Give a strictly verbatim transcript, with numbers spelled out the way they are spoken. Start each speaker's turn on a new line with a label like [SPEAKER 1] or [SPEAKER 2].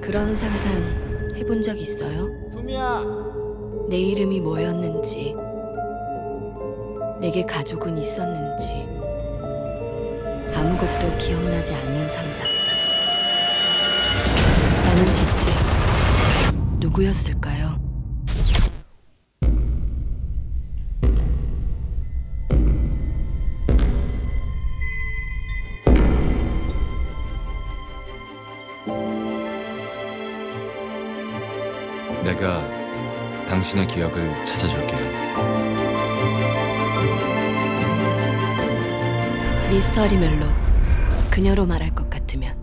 [SPEAKER 1] 그런 상상 해본 적 있어요?
[SPEAKER 2] 소미야!
[SPEAKER 1] 내 이름이 뭐였는지, 내게 가족은 있었는지, 아무것도 기억나지 않는 상상. 나는 대체 누구였을까요?
[SPEAKER 3] 내가 당신의 기억을 찾아줄게요.
[SPEAKER 1] 미스터 리멜로, 그녀로 말할 것 같으면